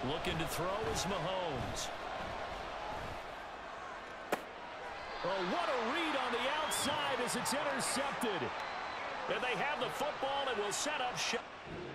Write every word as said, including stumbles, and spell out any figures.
Looking to throw is Mahomes. Oh, what a read on the outside as it's intercepted. And they have the football and will set up shop.